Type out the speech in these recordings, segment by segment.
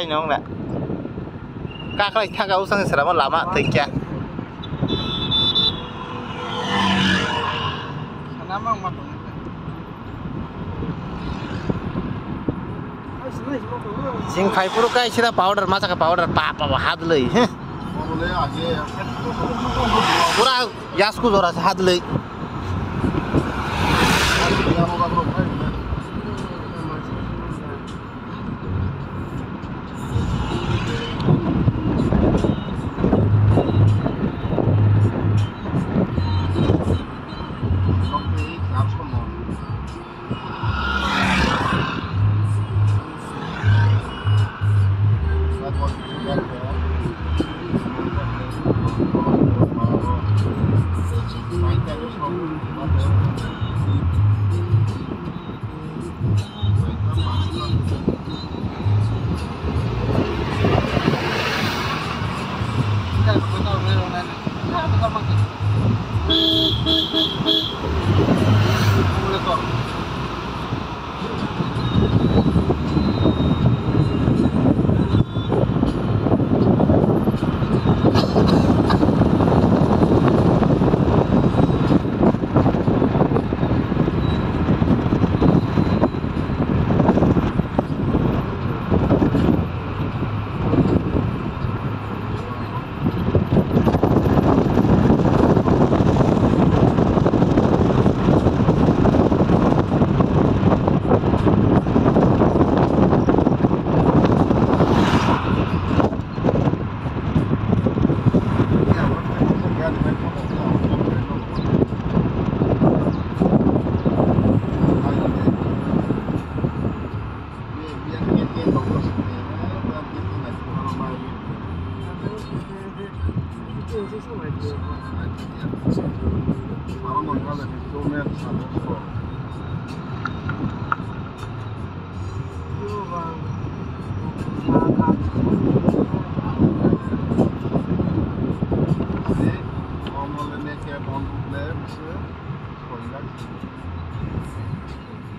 cái nhông nè các cái thang gấu sang sẽ làm á thấy chưa Sing khai puro kai sida powder macha ka powder pa hath lei pura yasku jora hath lei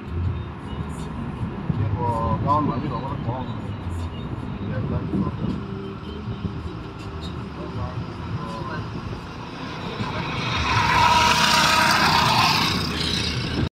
Down, maybe over the corner. Yeah, that's